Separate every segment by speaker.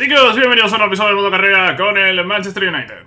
Speaker 1: Chicos, bienvenidos a un episodio de Modo Carrera con el Manchester United.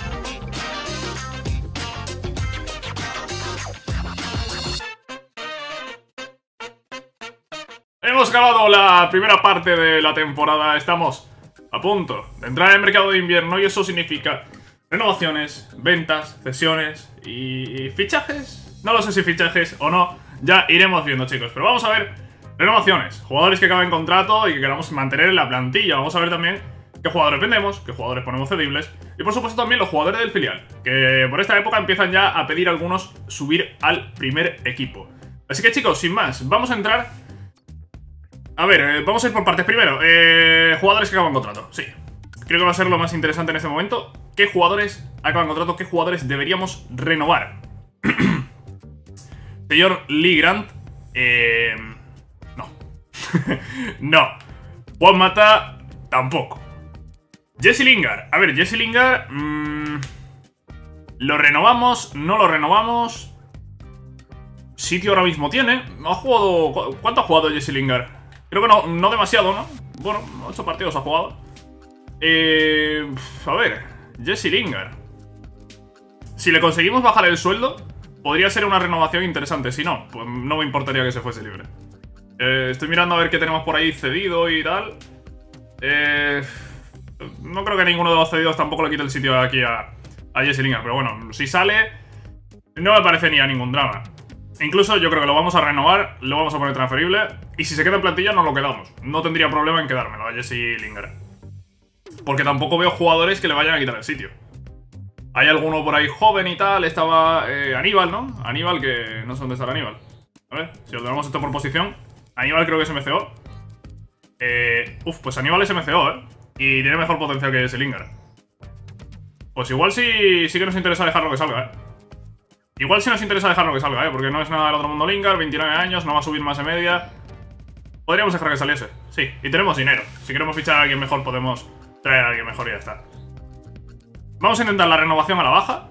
Speaker 1: Hemos acabado la primera parte de la temporada, estamos a punto de entrar en el mercado de invierno y eso significa renovaciones, ventas, cesiones y fichajes. No lo sé si fichajes o no, ya iremos viendo, chicos, pero vamos a ver renovaciones, jugadores que acaben contrato y que queramos mantener en la plantilla. Vamos a ver también qué jugadores vendemos, qué jugadores ponemos cedibles y por supuesto también los jugadores del filial, que por esta época empiezan ya a pedir algunos subir al primer equipo. Así que chicos, sin más, vamos a entrar. A ver, vamos a ir por partes. Primero, jugadores que acaban contrato. Sí, creo que va a ser lo más interesante en este momento. ¿Qué jugadores acaban contrato? ¿Qué jugadores deberíamos renovar? Señor Lee Grant, no. No. Juan Mata, tampoco. Jesse Lingard. A ver, Jesse Lingard, ¿lo renovamos? ¿No lo renovamos? Sitio ahora mismo tiene. ¿Ha jugado? ¿Cuánto ha jugado Jesse Lingard? Creo que no demasiado, ¿no? Bueno, 8 partidos ha jugado. A ver, Jesse Lingard. Si le conseguimos bajar el sueldo, podría ser una renovación interesante. Si no, pues no me importaría que se fuese libre. Estoy mirando a ver qué tenemos por ahí cedido y tal. No creo que ninguno de los cedidos tampoco le quite el sitio aquí a Jesse Lingard. Pero bueno, si sale, no me parece ni a ningún drama. Incluso yo creo que lo vamos a renovar, lo vamos a poner transferible. Y si se queda en plantilla, nos lo quedamos. No tendría problema en quedármelo a Jesse Lingard. Porque tampoco veo jugadores que le vayan a quitar el sitio. Hay alguno por ahí joven y tal. Estaba Aníbal, ¿no? Aníbal, que no sé dónde está el Aníbal. A ver, si ordenamos esto por posición. Aníbal creo que es MCO. Pues Aníbal es MCO, ¿eh? Y tiene mejor potencial que Jesse Lingard. Pues igual sí que nos interesa dejarlo que salga, ¿eh? Igual sí nos interesa dejarlo que salga, porque no es nada del otro mundo Lingard, 29 años, no va a subir más de media. Podríamos dejar que saliese, sí, y tenemos dinero. Si queremos fichar a alguien mejor podemos traer a alguien mejor y ya está. Vamos a intentar la renovación a la baja.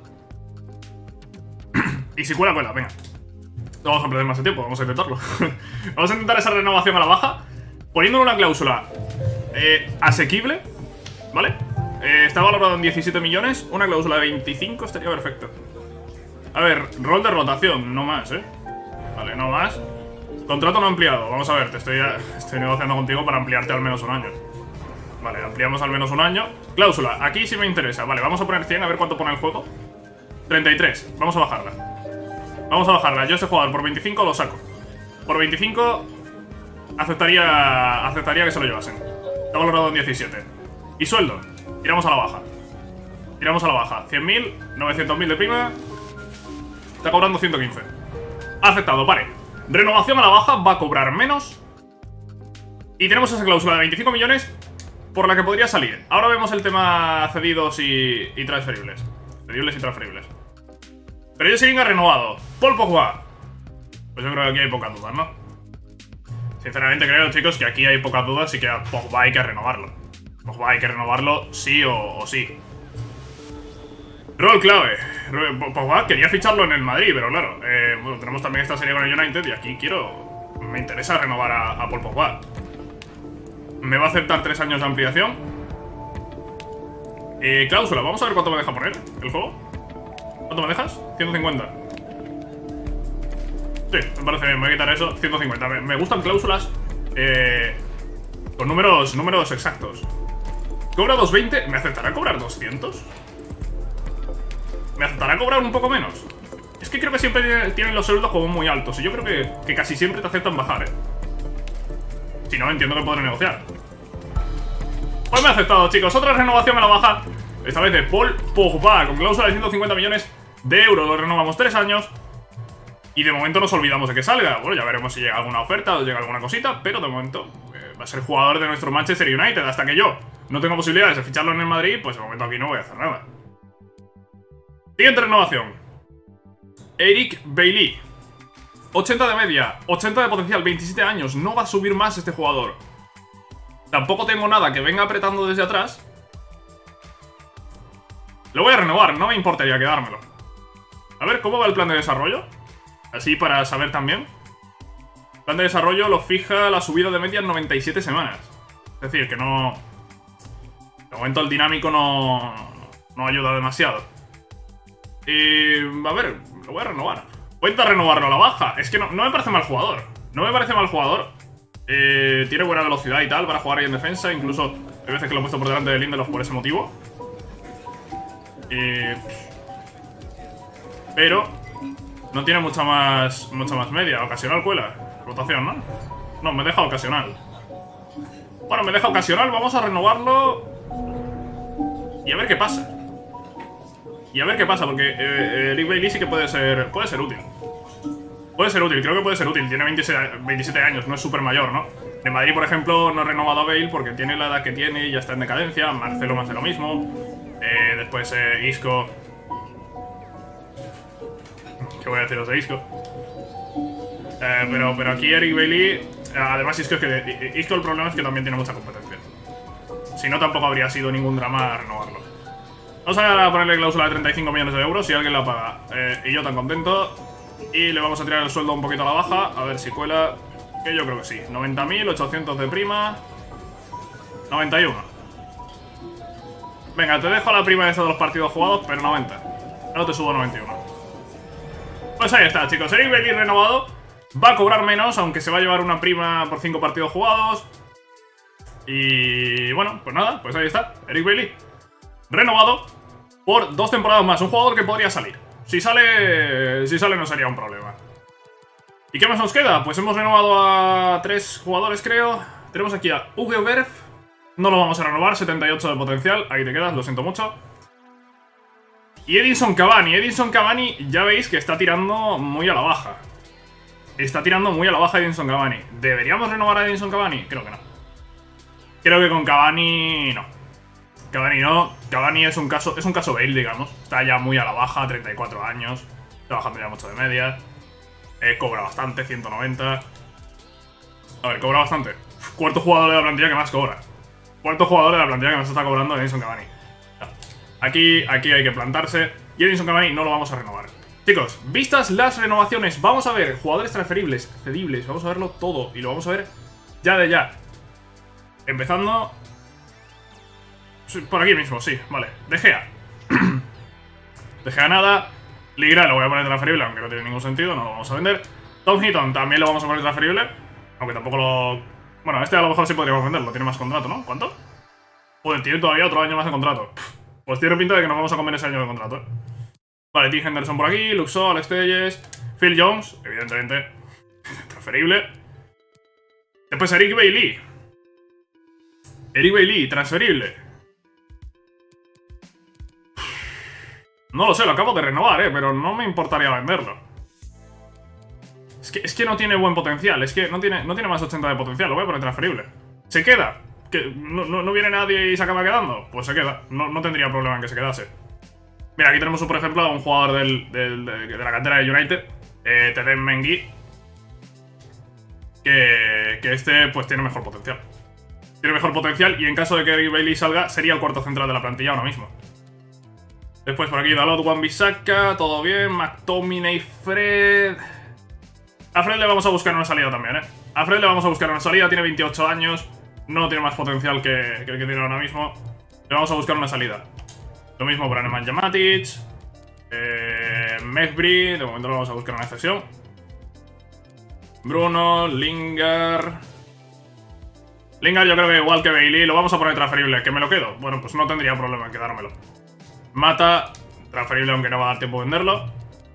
Speaker 1: Y si cuela, cuela, venga. No vamos a perder más de tiempo, vamos a intentarlo. Vamos a intentar esa renovación a la baja, poniéndole una cláusula asequible, ¿vale? Está valorado en 17 millones, una cláusula de 25 estaría perfecto. A ver, rol de rotación, no más, Vale, no más. Contrato no ampliado, vamos a ver, estoy negociando contigo para ampliarte al menos un año. Vale, ampliamos al menos un año. Cláusula, aquí sí me interesa. Vale, vamos a poner 100, a ver cuánto pone el juego. 33, vamos a bajarla. Vamos a bajarla, yo este jugador por 25 lo saco. Por 25 aceptaría que se lo llevasen. Está valorado en 17. Y sueldo, tiramos a la baja. Tiramos a la baja, 100.000, 900.000 de prima. Está cobrando 115. Aceptado, vale. Renovación a la baja, va a cobrar menos. Y tenemos esa cláusula de 25 millones por la que podría salir. Ahora vemos el tema cedidos y transferibles. Cedibles y transferibles. Pero Jesse Lingard renovado. Paul Pogba. Pues yo creo que aquí hay pocas dudas, ¿no? Sinceramente creo, chicos, que aquí hay pocas dudas y que a Pogba hay que renovarlo. Pogba hay que renovarlo sí o sí. Rol clave. Pogba quería ficharlo en el Madrid, pero claro, bueno, tenemos también esta serie con el United y aquí me interesa renovar a Paul Pogba. Me va a aceptar 3 años de ampliación. Cláusula, vamos a ver cuánto me deja poner el juego. ¿Cuánto me dejas? 150. Sí, me parece bien, me voy a quitar eso, 150. Me gustan cláusulas con números exactos. Cobra 220, ¿me aceptará cobrar 200? ¿Me aceptará cobrar un poco menos? Es que creo que siempre tienen los sueldos como muy altos. Y yo creo que casi siempre te aceptan bajar, Si no, entiendo que podré negociar. Pues me ha aceptado, chicos. Otra renovación a la baja. Esta vez de Paul Pogba, con cláusula de 150 millones de euros. Lo renovamos 3 años. Y de momento nos olvidamos de que salga. Bueno, ya veremos si llega alguna oferta o llega alguna cosita. Pero de momento va a ser jugador de nuestro Manchester United. Hasta que yo no tengo posibilidades de ficharlo en el Madrid, pues de momento aquí no voy a hacer nada. Siguiente renovación. Eric Bailly. 80 de media, 80 de potencial, 27 años. No va a subir más este jugador. Tampoco tengo nada que venga apretando desde atrás. Lo voy a renovar, no me importaría quedármelo. A ver, ¿cómo va el plan de desarrollo? Así para saber también. El plan de desarrollo lo fija la subida de media en 97 semanas. Es decir, que no momento el dinámico no ayuda demasiado. Y a ver, lo voy a renovar. Voy a intentar renovarlo a la baja. Es que no me parece mal jugador. No me parece mal jugador. Tiene buena velocidad y tal para jugar ahí en defensa. Incluso hay veces que lo he puesto por delante de Lindelof por ese motivo. Pero no tiene mucha más media. Ocasional cuela. Rotación, ¿no? No, me deja ocasional. Bueno, me deja ocasional. Vamos a renovarlo. Y a ver qué pasa. Porque Eric Bailly sí que puede ser útil. Puede ser útil, creo que puede ser útil. Tiene 27 años, no es súper mayor, ¿no? En Madrid, por ejemplo, no ha renovado a Bale porque tiene la edad que tiene y ya está en decadencia. Marcelo más de lo mismo. Después Isco. ¿Qué voy a deciros de Isco? Pero aquí Eric Bailly. Además, Isco el problema es que también tiene mucha competencia. Si no, tampoco habría sido ningún drama renovarlo. Vamos a ponerle cláusula de 35 millones de euros si alguien la paga. Y yo tan contento. Y le vamos a tirar el sueldo un poquito a la baja. A ver si cuela. Que yo creo que sí. 90.800 de prima. 91. Venga, te dejo la prima esa de los partidos jugados, pero 90. No te subo 91. Pues ahí está, chicos. Eric Bailly renovado. Va a cobrar menos, aunque se va a llevar una prima por 5 partidos jugados. Y bueno, pues nada, pues ahí está. Eric Bailly renovado por 2 temporadas más. Un jugador que podría salir. Si sale no sería un problema. ¿Y qué más nos queda? Pues hemos renovado a 3 jugadores, creo. Tenemos aquí a Uwe Berg. No lo vamos a renovar, 78 de potencial. Ahí te quedas, lo siento mucho. Y Edinson Cavani. Edinson Cavani ya veis que está tirando muy a la baja. Está tirando muy a la baja Edinson Cavani. ¿Deberíamos renovar a Edinson Cavani? Creo que no. Creo que con Cavani no. Cavani no. Cavani es un caso Bale, digamos. Está ya muy a la baja, 34 años. Está bajando ya mucho de media. Cobra bastante, 190. A ver, cobra bastante. Cuarto jugador de la plantilla que más cobra. Cuarto jugador de la plantilla que más está cobrando Edinson Cavani. Aquí hay que plantarse. Y Edinson Cavani no lo vamos a renovar. Chicos, vistas las renovaciones, vamos a ver jugadores transferibles, cedibles. Vamos a verlo todo y lo vamos a ver ya de ya. Empezando por aquí mismo, sí, vale. De Gea. De Gea nada. Ligra lo voy a poner transferible, aunque no tiene ningún sentido, no lo vamos a vender. Tom Heaton también lo vamos a poner transferible, aunque tampoco lo... Bueno, este a lo mejor sí podríamos venderlo, tiene más contrato, ¿no? ¿Cuánto? Joder, tiene todavía otro año más de contrato. Pues tiene pinta de que nos vamos a comer ese año de contrato, ¿eh? Vale, Tim Henderson por aquí, Luxor, Alex Telles, Phil Jones, evidentemente, transferible. Después Eric Bailly. Eric Bailly, transferible. No lo sé, lo acabo de renovar, pero no me importaría venderlo. Es que no tiene buen potencial, es que no tiene más 80 de potencial, lo voy a poner transferible. ¿Se queda? ¿Que no viene nadie y se acaba quedando? Pues se queda, no tendría problema en que se quedase. Mira, aquí tenemos por ejemplo a un jugador de la cantera de United, Teden Mengi, que este pues tiene mejor potencial. Tiene mejor potencial y en caso de que Eric Bailly salga, sería el cuarto central de la plantilla ahora mismo. Después por aquí Dalot, Wan-Bissaka, todo bien, McTominay, Fred... A Fred le vamos a buscar una salida también, A Fred le vamos a buscar una salida, tiene 28 años, no tiene más potencial que el que tiene ahora mismo. Le vamos a buscar una salida. Lo mismo para Nemanja Matic, Mesbri, de momento lo vamos a buscar una cesión. Bruno, Lingard... Lingard yo creo que igual que Bailly lo vamos a poner transferible. ¿Que me lo quedo? Bueno, pues no tendría problema en quedármelo. Mata, transferible aunque no va a dar tiempo de venderlo.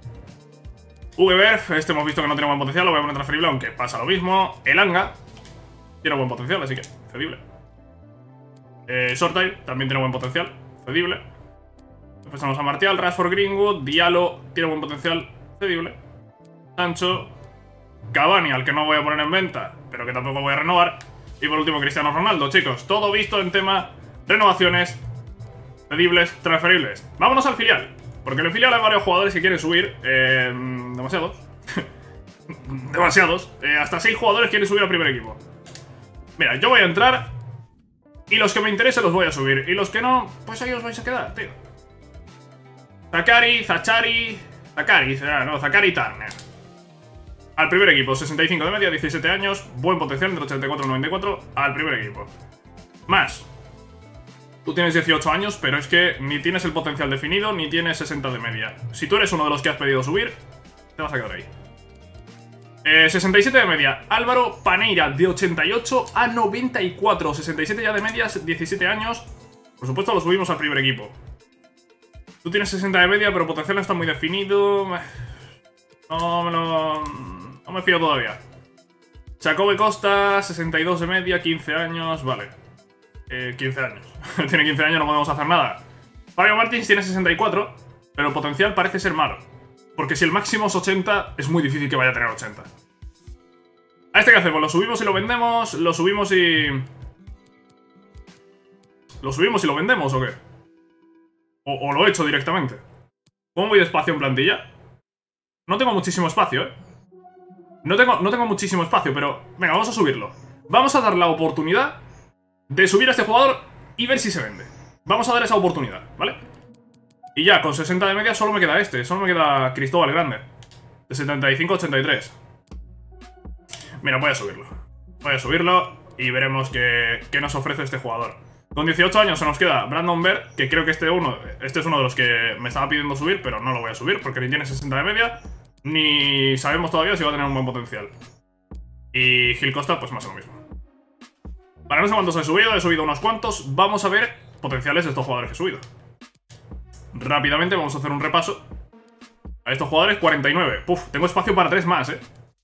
Speaker 1: VBF, este hemos visto que no tiene buen potencial, lo voy a poner transferible aunque pasa lo mismo. Elanga tiene buen potencial, así que cedible. Shortile también tiene buen potencial, cedible. Después tenemos a Martial, Rashford, Greenwood, Diallo tiene buen potencial, cedible. Sancho, Cavani, al que no voy a poner en venta, pero que tampoco voy a renovar. Y por último Cristiano Ronaldo, chicos. Todo visto en tema renovaciones, cedibles, transferibles. Vámonos al filial, porque en el filial hay varios jugadores que quieren subir. Demasiados. Demasiados. Hasta 6 jugadores quieren subir al primer equipo. Mira, yo voy a entrar y los que me interesen los voy a subir. Y los que no, pues ahí os vais a quedar, tío. Zakari Turner. Al primer equipo, 65 de media, 17 años, buen potencial entre 84 y 94. Al primer equipo. Más. Tú tienes 18 años, pero es que ni tienes el potencial definido, ni tienes 60 de media. Si tú eres uno de los que has pedido subir, te vas a quedar ahí. 67 de media. Álvaro Paneira, de 88 a 94. 67 ya de media, 17 años. Por supuesto, lo subimos al primer equipo. Tú tienes 60 de media, pero potencial no está muy definido. No me fío todavía. Jacobe Costa, 62 de media, 15 años. Vale. 15 años. Tiene 15 años, no podemos hacer nada. Fabio Martins tiene 64, pero el potencial parece ser malo. Porque si el máximo es 80, es muy difícil que vaya a tener 80. ¿A este qué hacemos? ¿Lo subimos y lo vendemos? ¿Lo subimos y... ¿Lo subimos y lo vendemos o qué? ¿O lo he hecho directamente? ¿Cómo voy de espacio en plantilla? No tengo muchísimo espacio, ¿eh? No tengo muchísimo espacio, pero... Venga, vamos a subirlo. Vamos a dar la oportunidad de subir a este jugador y ver si se vende. Vamos a dar esa oportunidad, ¿vale? Y ya, con 60 de media solo me queda este. Solo me queda Cristóbal Grande, de 75 a 83. Mira, voy a subirlo. Voy a subirlo y veremos qué nos ofrece este jugador. Con 18 años se nos queda Brandon Berg, que creo que este es uno de los que me estaba pidiendo subir, pero no lo voy a subir porque ni tiene 60 de media, ni sabemos todavía si va a tener un buen potencial. Y Gil Costa, pues más o lo mismo. Para no sé cuántos he subido unos cuantos. Vamos a ver potenciales de estos jugadores que he subido. Rápidamente vamos a hacer un repaso a estos jugadores. 49. Puf, tengo espacio para 3 más,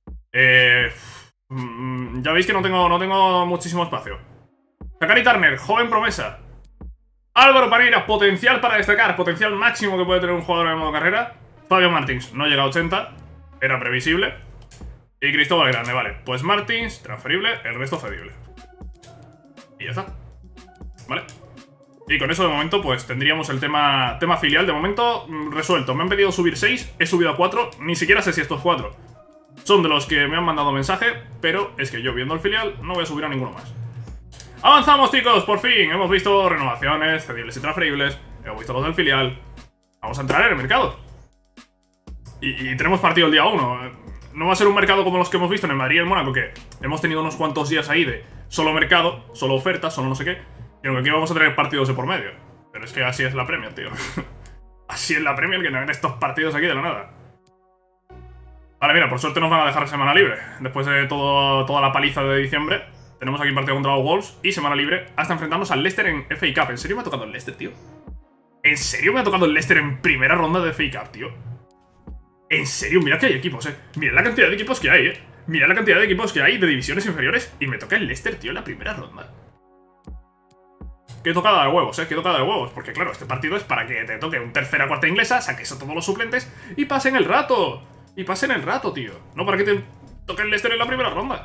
Speaker 1: ya veis que no tengo muchísimo espacio. Zakari Turner, joven promesa. Álvaro Paneira, potencial para destacar. Potencial máximo que puede tener un jugador en modo carrera. Fabio Martins, no llega a 80. Era previsible. Y Cristóbal Grande, vale. Pues Martins, transferible, el resto cedible. Y ya está. Vale. Y con eso de momento pues tendríamos el tema filial. De momento resuelto. Me han pedido subir 6, he subido a 4. Ni siquiera sé si estos 4 son de los que me han mandado mensaje, pero es que yo viendo el filial no voy a subir a ninguno más. Avanzamos, chicos, por fin. Hemos visto renovaciones, cedibles y transferibles. Hemos visto los del filial. Vamos a entrar en el mercado. Y tenemos partido el día 1. No va a ser un mercado como los que hemos visto en el Madrid y el Mónaco, que hemos tenido unos cuantos días ahí de solo mercado, solo ofertas, solo no sé qué. Y aunque aquí vamos a tener partidos de por medio. Pero es que así es la Premier, tío. Así es la Premier, que no ven estos partidos aquí de la nada. Vale, mira, por suerte nos van a dejar semana libre. Después de toda la paliza de diciembre, tenemos aquí un partido contra los Wolves y semana libre hasta enfrentarnos al Leicester en FA Cup. ¿En serio me ha tocado el Leicester, tío? ¿En serio me ha tocado el Leicester en primera ronda de FA Cup, tío? En serio, mira que hay equipos, Mira la cantidad de equipos que hay, Mira la cantidad de equipos que hay de divisiones inferiores y me toca el Leicester, tío, en la primera ronda. Qué tocada de huevos, qué tocada de huevos. Porque claro, este partido es para que te toque un tercera cuarta inglesa, saques a todos los suplentes y pasen el rato. Y pasen el rato, tío. No para que te toque el Leicester en la primera ronda.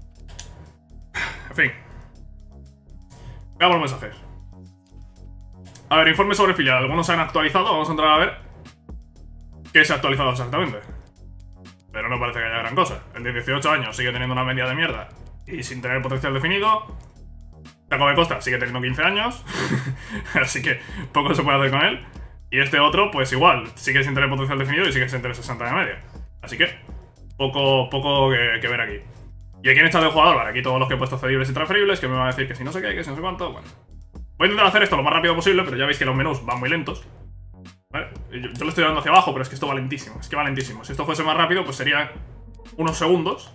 Speaker 1: En fin. Veamos los mensajes. A ver, informe sobre filial. Algunos se han actualizado, vamos a entrar a ver qué se ha actualizado exactamente. Pero no parece que haya gran cosa. El de 18 años sigue teniendo una media de mierda y sin tener potencial definido. Jacobe Costa sigue teniendo 15 años. Así que poco se puede hacer con él. Y este otro, pues igual, sigue sin tener potencial definido y sigue sin tener 60 de media. Así que, poco que ver aquí. ¿Y a quién está de jugador? Vale, aquí todos los que he puesto cedibles y transferibles, que me van a decir que si no sé qué, que si no sé cuánto, bueno. Voy a intentar hacer esto lo más rápido posible, pero ya veis que los menús van muy lentos. ¿Vale? Yo lo estoy dando hacia abajo, pero es que esto va lentísimo. Es que va lentísimo. Si esto fuese más rápido, pues sería unos segundos.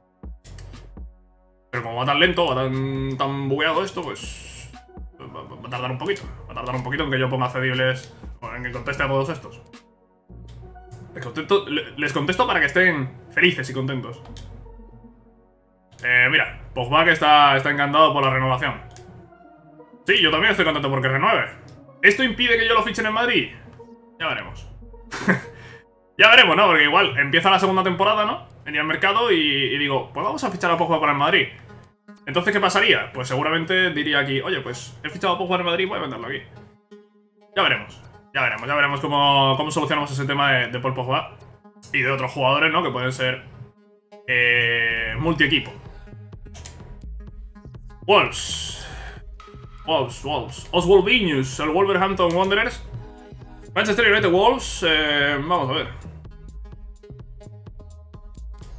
Speaker 1: Pero como va tan lento, va tan bugueado esto, pues va a tardar un poquito. Va a tardar un poquito en que yo ponga cedibles o en que conteste a todos estos. Les contesto para que estén felices y contentos. Mira, Pogba que está encantado por la renovación. Sí, yo también estoy contento porque renueve. ¿Esto impide que yo lo fiche en el Madrid? Ya veremos. Ya veremos, ¿no? Porque igual empieza la segunda temporada, ¿no? Venía al mercado y digo, pues vamos a fichar a Pogba para el Madrid. Entonces, ¿qué pasaría? Pues seguramente diría aquí, oye, pues he fichado a Pogba en el Madrid, voy a venderlo aquí. Ya veremos. Ya veremos cómo solucionamos ese tema de Paul Pogba. Y de otros jugadores, ¿no? Que pueden ser multi-equipo. Wolves. Oswald Viñus, el Wolverhampton Wanderers. Manchester United Wolves. Vamos a ver.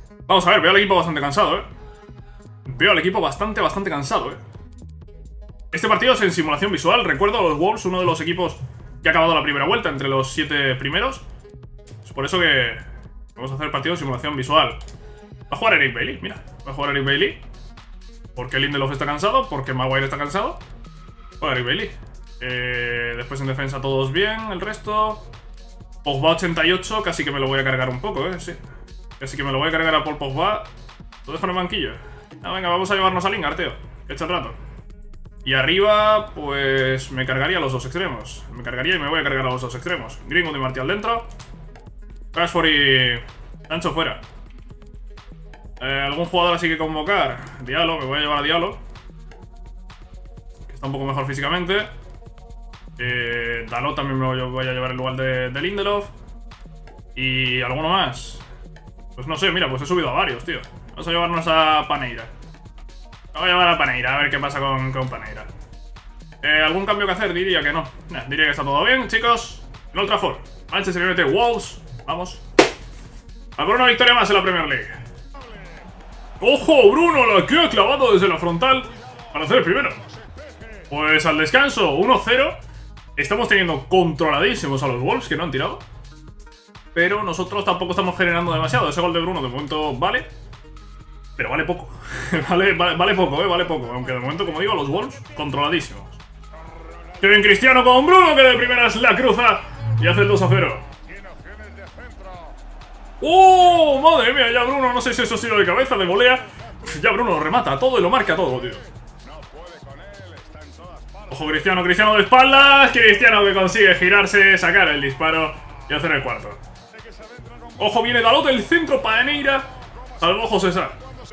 Speaker 1: Veo al equipo bastante cansado, Veo al equipo bastante cansado, Este partido es en simulación visual. Recuerdo los Wolves, uno de los equipos que ha acabado la primera vuelta entre los 7 primeros. Es por eso que vamos a hacer partido en simulación visual. Va a jugar Eric Bailly, mira. Va a jugar Eric Bailly. Porque Lindelof está cansado, porque Maguire está cansado. Juega Eric Bailly. Después en defensa todos bien, el resto. Pogba 88, casi que me lo voy a cargar un poco, sí. Casi que me lo voy a cargar a Paul Pogba. Lo dejo en el banquillo. Ah, venga, vamos a llevarnos a Lingard, tío. Que echa el rato. Y arriba, pues me cargaría a los dos extremos. Me cargaría y me voy a cargar a los dos extremos. Greenwood y Martial dentro. Rashford y Sancho fuera. ¿Algún jugador así que convocar? Diallo, me voy a llevar a Diallo, que está un poco mejor físicamente. Dalot también me voy a llevar en lugar de Lindelof. Y alguno más. Pues no sé, mira, pues he subido a varios, tío. Vamos a llevarnos a Paneira. Voy a llevar a Paneira, a ver qué pasa con Paneira. ¿Algún cambio que hacer? Diría que no. Diría que está todo bien, chicos. En Old Trafford, Manchester United Wolves. Vamos a por una victoria más en la Premier League. ¡Ojo, Bruno! La que ha clavado desde la frontal para hacer el primero. Pues al descanso, 1-0. Estamos teniendo controladísimos a los Wolves, que no han tirado. Pero nosotros tampoco estamos generando demasiado. Ese gol de Bruno de momento vale. Pero vale poco. vale poco, vale poco. Aunque de momento, como digo, los Wolves controladísimos. ¡Qué bien Cristiano con Bruno, que de primeras la cruza! Y hace el 2-0. ¡Oh! Madre mía, ya Bruno, no sé si eso ha sido de cabeza, de volea. Ya Bruno lo remata todo y lo marca todo, tío. Ojo, Cristiano de espaldas. Cristiano que consigue girarse, sacar el disparo y hacer el cuarto. Ojo, viene Dalot del centro, Paneira. Salvo José Sá.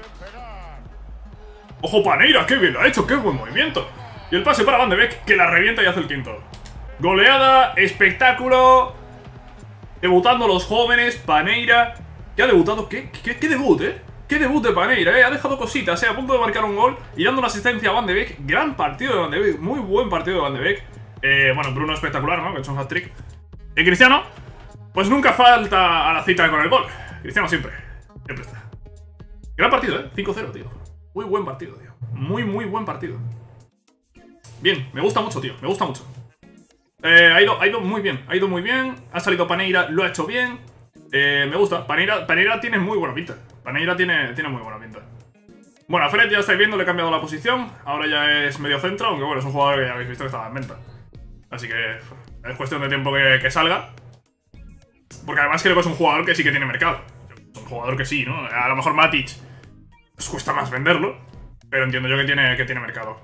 Speaker 1: Ojo, Paneira, qué bien lo ha hecho, qué buen movimiento. Y el pase para Van de Beek, que la revienta y hace el quinto. Goleada, espectáculo. Debutando los jóvenes, Paneira. Que ha debutado, ¿qué debut, Qué debut de Paneira, ha dejado cositas, a punto de marcar un gol y dando una asistencia a Van de Beek. Gran partido de Van de Beek, muy buen partido de Van de Beek. Bueno, Bruno espectacular, ¿no? Que ha hecho un hat-trick. Y Cristiano, pues nunca falta a la cita con el gol. Cristiano siempre está. Gran partido, 5-0, tío. Muy buen partido, tío. Muy buen partido. Bien, me gusta mucho, tío, me gusta mucho. Ha ido muy bien, ha salido Paneira, lo ha hecho bien. Me gusta, Paneira tiene muy buena pinta. Paneira tiene muy buena pinta. Bueno, a Fred ya estáis viendo, le he cambiado la posición. Ahora ya es medio centro, aunque bueno, es un jugador que ya habéis visto que estaba en venta. Así que es cuestión de tiempo que salga. Porque además creo que es un jugador que sí que tiene mercado. Es un jugador que sí, ¿no? A lo mejor Matic pues cuesta más venderlo, pero entiendo yo que tiene mercado.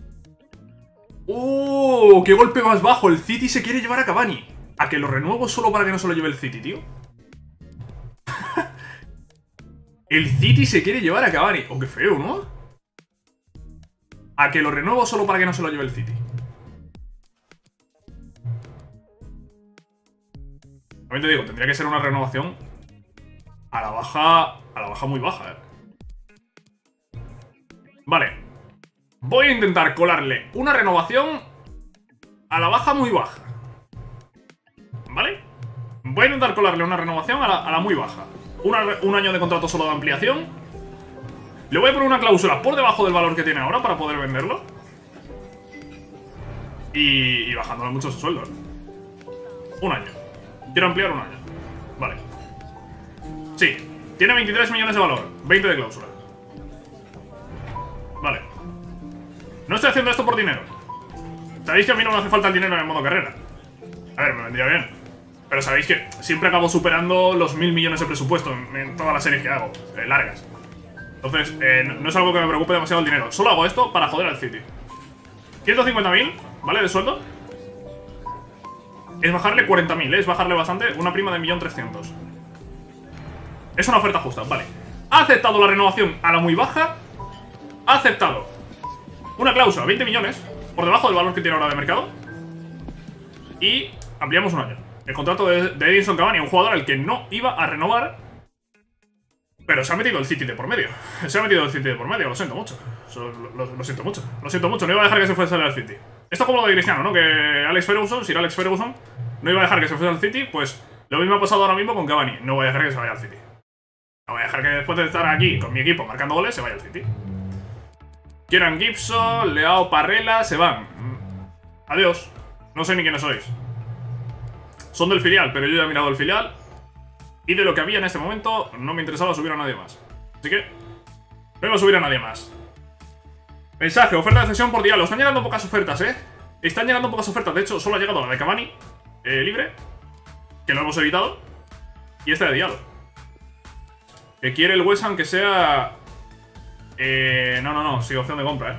Speaker 1: ¡Oh! ¡Qué golpe más bajo! El City se quiere llevar a Cavani. ¿A que lo renuevo solo para que no se lo lleve el City, tío? El City se quiere llevar a Cavani. Oh, qué feo, ¿no? A que lo renuevo solo para que no se lo lleve el City. También te digo, tendría que ser una renovación a la baja muy baja, Vale. Voy a intentar colarle una renovación a la baja muy baja. ¿Vale? Voy a intentar colarle una renovación a la muy baja. Un año de contrato solo de ampliación. Le voy a poner una cláusula por debajo del valor que tiene ahora para poder venderlo. Y bajándole mucho su sueldo. Un año. Quiero ampliar un año. Vale. Sí. Tiene 23 millones de valor. 20 de cláusula. Vale. No estoy haciendo esto por dinero. Sabéis que a mí no me hace falta el dinero en el modo carrera. A ver, me vendría bien. Pero sabéis que siempre acabo superando los 1000 millones de presupuesto en todas las series que hago, largas. Entonces, no es algo que me preocupe demasiado el dinero. Solo hago esto para joder al City. 150.000, ¿vale? De sueldo. Es bajarle 40.000, es bajarle bastante. Una prima de 1.300.000. Es una oferta justa, vale. Ha aceptado la renovación a la muy baja. Ha aceptado una cláusula, 20 millones, por debajo del valor que tiene ahora de mercado. Y ampliamos un año. El contrato de Edinson Cavani, un jugador al que no iba a renovar. Pero se ha metido el City de por medio. Se ha metido el City de por medio, lo siento mucho. Lo siento mucho. Lo siento mucho, no iba a dejar que se fuese al City. Esto es como lo de Cristiano, ¿no? Que Alex Ferguson, si era Alex Ferguson, no iba a dejar que se fuese al City. Pues lo mismo ha pasado ahora mismo con Cavani. No voy a dejar que se vaya al City. No voy a dejar que después de estar aquí con mi equipo marcando goles se vaya al City. Kieran Gibson, Leao Parrella, se van. Adiós. No sé ni quiénes sois. Son del filial, pero yo ya he mirado el filial. Y de lo que había en este momento, no me interesaba subir a nadie más. Así que no iba a subir a nadie más. Mensaje, oferta de cesión por Diallo. Están llegando pocas ofertas, Están llegando pocas ofertas. De hecho, solo ha llegado la de Cavani, libre, que lo hemos evitado. Y esta de Diallo, que quiere el West Ham que sea... no, sin opción de compra,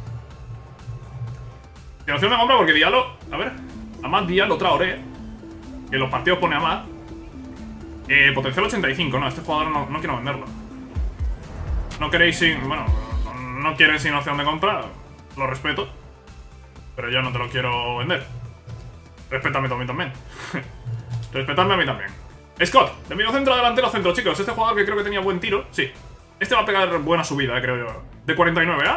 Speaker 1: Sin opción de compra porque Diallo... A ver, Amad Diallo Traoré, que en los partidos pone Amad. Potencial 85, no, este jugador no quiero venderlo. No queréis sin... Bueno, no quieren sin opción de compra, lo respeto, pero yo no te lo quiero vender. Respétame a mí también. Respetadme a mí también. Scott, de medio centro a delantero centro, chicos. Este jugador que creo que tenía buen tiro, sí. Este va a pegar buena subida, creo yo. De 49,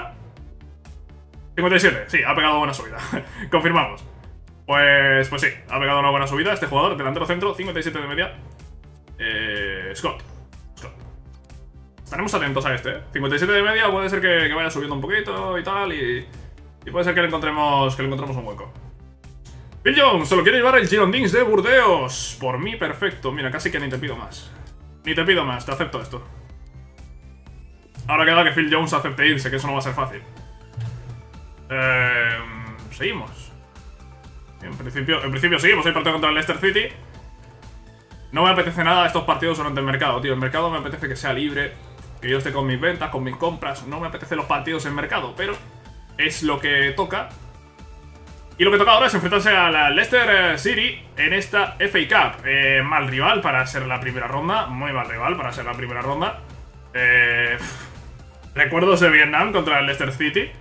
Speaker 1: 57, sí, ha pegado buena subida. Confirmamos. Pues sí, ha pegado una buena subida este jugador, delantero centro, 57 de media. Scott. Estaremos atentos a este, 57 de media, puede ser que vaya subiendo un poquito y tal, y puede ser que le encontremos un hueco. Phil Jones, se lo quiere llevar el Girondins de Burdeos. Por mí, perfecto. Mira, casi que ni te pido más. Ni te pido más, te acepto esto. Ahora queda que Phil Jones acepte irse, que eso no va a ser fácil. Seguimos. En principio seguimos. Hay partido contra el Leicester City. No me apetece nada estos partidos durante el mercado, tío. El mercado me apetece que sea libre, que yo esté con mis ventas, con mis compras. No me apetece los partidos en mercado, pero es lo que toca. Y lo que toca ahora es enfrentarse a la Leicester City en esta FA Cup. Mal rival para ser la primera ronda. Muy mal rival para ser la primera ronda. Recuerdos de Vietnam contra el Leicester City.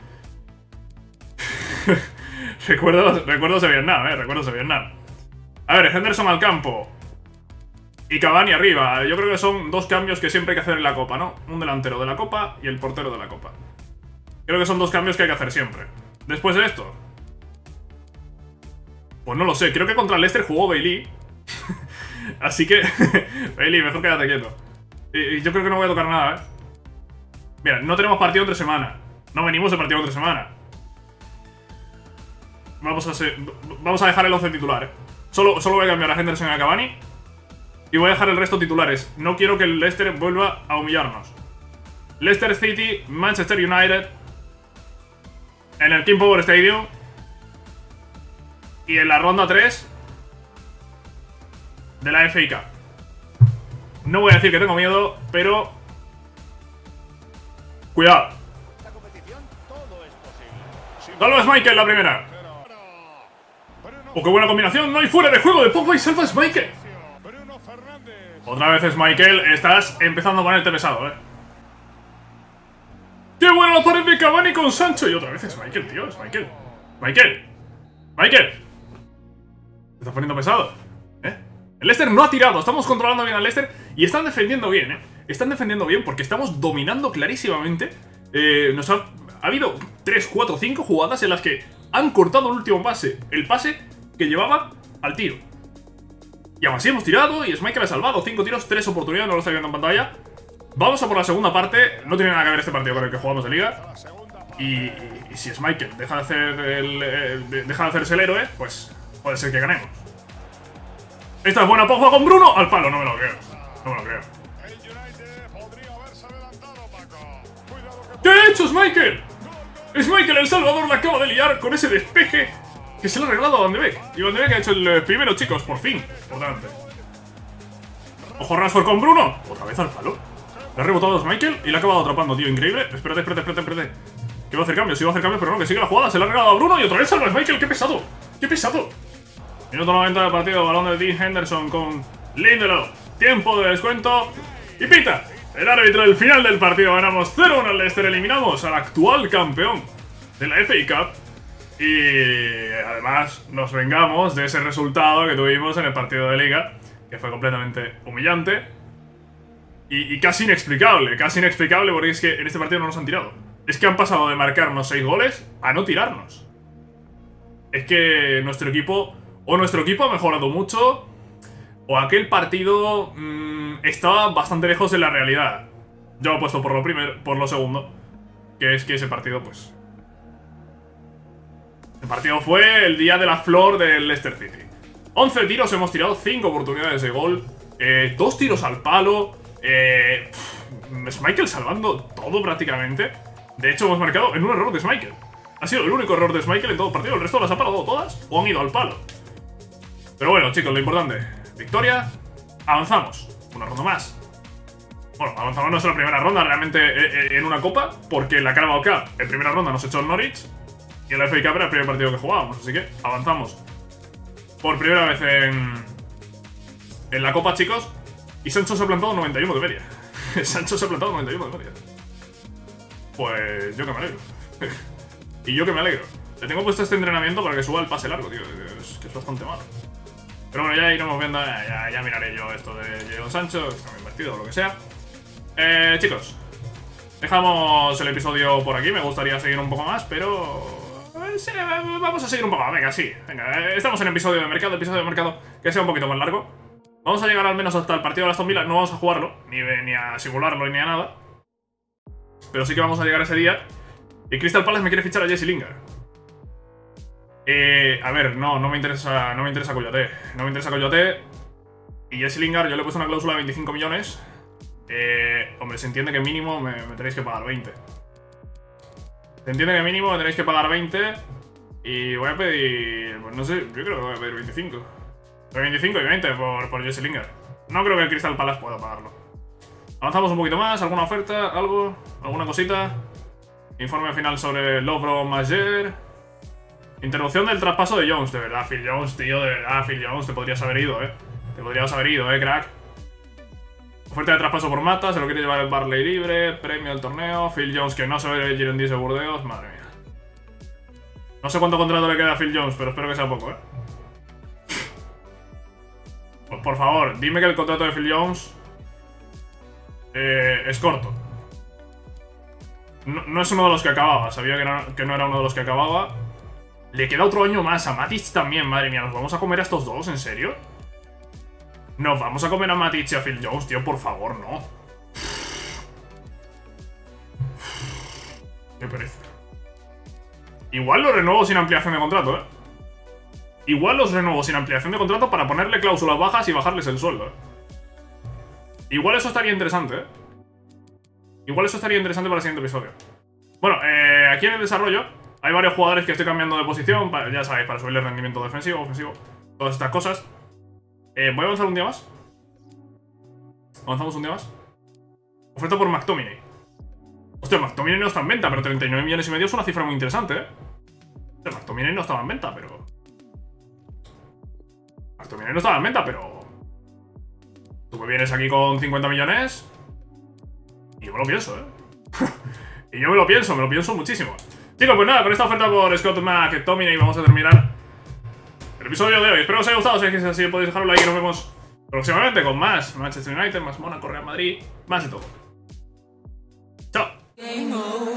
Speaker 1: recuerdos de Vietnam, recuerdos de Vietnam. A ver, Henderson al campo y Cavani arriba. Yo creo que son dos cambios que siempre hay que hacer en la Copa, ¿no? Un delantero de la Copa y el portero de la Copa. Creo que son dos cambios que hay que hacer siempre. Después de esto, pues no lo sé, creo que contra el Leicester jugó Bailey. Así que... Bailey, mejor quédate quieto. Y yo creo que no voy a tocar nada, Mira, no tenemos partido entre semana. No venimos de partido entre semana. Vamos a dejar el 11 titular, Solo voy a cambiar a Henderson y a Cavani. Y voy a dejar el resto titulares. No quiero que el Leicester vuelva a humillarnos. Leicester City, Manchester United, en el King Power Stadium. Y en la ronda 3 de la FA Cup. No voy a decir que tengo miedo, pero... Cuidado. Salva Schmeichel la primera. ¡Oh, qué buena combinación! ¡No hay fuera de juego de Pogba y salva Schmeichel! Otra vez Schmeichel, estás empezando a ponerte pesado, ¡Qué buena la pared de Cavani con Sancho! Y otra vez Schmeichel, tío, Schmeichel. ¡Michael! Te estás poniendo pesado, El Leicester no ha tirado, estamos controlando bien al Leicester y están defendiendo bien, Están defendiendo bien porque estamos dominando clarísimamente. Ha habido 3, 4, 5 jugadas en las que han cortado el último pase. El pase que llevaba al tiro. Y aún así hemos tirado y Schmeichel ha salvado 5 tiros, 3 oportunidades, no lo estoy viendo en pantalla. Vamos a por la segunda parte. No tiene nada que ver este partido con el que jugamos de liga. Y si Schmeichel deja de hacerse el héroe, pues puede ser que ganemos. Esta es buena Pogba con Bruno. Al palo, no me lo creo. ¿Qué ha hecho Schmeichel? Schmeichel, el Salvador, la acaba de liar con ese despeje que se lo ha arreglado a Van de Beek. Y Van de Beek ha hecho el primero, chicos, por fin. Por delante. Ojo Rashford con Bruno. Otra vez al palo. Le ha rebotado Schmeichel y le ha acabado atrapando, tío. Increíble. Espérate. Que va a hacer cambios, pero no, que sigue la jugada. Se le ha regalado a Bruno y otra vez salva Schmeichel. ¡Qué pesado! Minuto 90 del partido. Balón de Dean Henderson con Lindelof. Tiempo de descuento. Y pita el árbitro del final del partido. Ganamos 0-1 al Leicester. Eliminamos al actual campeón de la FA Cup. Y además nos vengamos de ese resultado que tuvimos en el partido de liga, que fue completamente humillante y casi inexplicable porque es que en este partido no nos han tirado. Es que han pasado de marcarnos 6 goles a no tirarnos. Es que nuestro equipo ha mejorado mucho, o aquel partido estaba bastante lejos de la realidad. Yo apuesto por lo segundo. que es que ese partido, pues... El partido fue el día de la flor del Leicester City. 11 tiros, hemos tirado 5 oportunidades de gol. 2 tiros al palo. Schmeichel salvando todo prácticamente. De hecho, hemos marcado en un error de Schmeichel. Ha sido el único error de Schmeichel en todo el partido. El resto las ha parado todas o han ido al palo. Pero bueno, chicos, lo importante. Victoria. Avanzamos. Una ronda más. Bueno, avanzamos nuestra primera ronda realmente en una copa. Porque en la Carabao Cup, en primera ronda nos echó el Norwich. Y en la FA Cup era el primer partido que jugábamos. Así que avanzamos. Por primera vez en la copa, chicos. Y Sancho se ha plantado 91 de media. Sancho se ha plantado 91 de media. Pues yo que me alegro. Y yo que me alegro. Le tengo puesto este entrenamiento para que suba el pase largo, tío. Es que es bastante malo. Pero bueno, ya iremos viendo. Ya miraré yo esto de Jadon Sancho, que está muy invertido o lo que sea. Chicos, dejamos el episodio por aquí. Me gustaría seguir un poco más, pero... vamos a seguir un poco más. Venga, sí. Venga, estamos en episodio de mercado, que sea un poquito más largo. Vamos a llegar al menos hasta el partido de Aston Villa. No vamos a jugarlo, ni a simularlo, ni a nada. Pero sí que vamos a llegar ese día. Y Crystal Palace me quiere fichar a Jesse Lingard. A ver, no me interesa Coyote. No me interesa Coyote. Y Jesse Lingard, yo le he puesto una cláusula de 25 millones. Hombre, se entiende que mínimo me tenéis que pagar 20. Se entiende que mínimo me tenéis que pagar 20. Y voy a pedir... Pues no sé, yo creo que voy a pedir 25. 25 y 20 por Jesse Lingard. No creo que el Crystal Palace pueda pagarlo. Avanzamos un poquito más, alguna oferta, algo, alguna cosita. Informe final sobre Lovro Mayer. Interrupción del traspaso de Jones, de verdad, Phil Jones, tío, de verdad, Phil Jones, te podrías haber ido, Te podrías haber ido, crack. Oferta de traspaso por Mata, se lo quiere llevar el Barley libre, premio del torneo. Phil Jones, que no se ve el Girondins de Burdeos, madre mía. No sé cuánto contrato le queda a Phil Jones, pero espero que sea poco, Pues por favor, dime que el contrato de Phil Jones es corto. No es uno de los que acababa, sabía que no era uno de los que acababa. Le queda otro año más, a Matic también, madre mía. ¿Nos vamos a comer a estos dos? ¿En serio? ¿Nos vamos a comer a Matic y a Phil Jones, tío? Por favor, no. Qué pereza. Igual los renuevo sin ampliación de contrato, Igual los renuevo sin ampliación de contrato para ponerle cláusulas bajas y bajarles el sueldo, Igual eso estaría interesante, Igual eso estaría interesante para el siguiente episodio. Bueno, aquí en el desarrollo hay varios jugadores que estoy cambiando de posición, ya sabéis, para subirle rendimiento defensivo, ofensivo, todas estas cosas. Voy a avanzar un día más. Avanzamos un día más. Oferta por McTominay. Hostia, McTominay no está en venta, pero 39 millones y medio es una cifra muy interesante, Hostia, McTominay no estaba en venta, pero... McTominay no estaba en venta, pero... Tú me vienes aquí con 50 millones... Y yo me lo pienso, Y yo me lo pienso muchísimo. Chicos, pues nada, con esta oferta por Scott McTominay vamos a terminar el episodio de hoy. Espero que os haya gustado, si es así podéis dejar un like y nos vemos próximamente con más Manchester United, más Mónaco, Real Madrid, más de todo. Chao.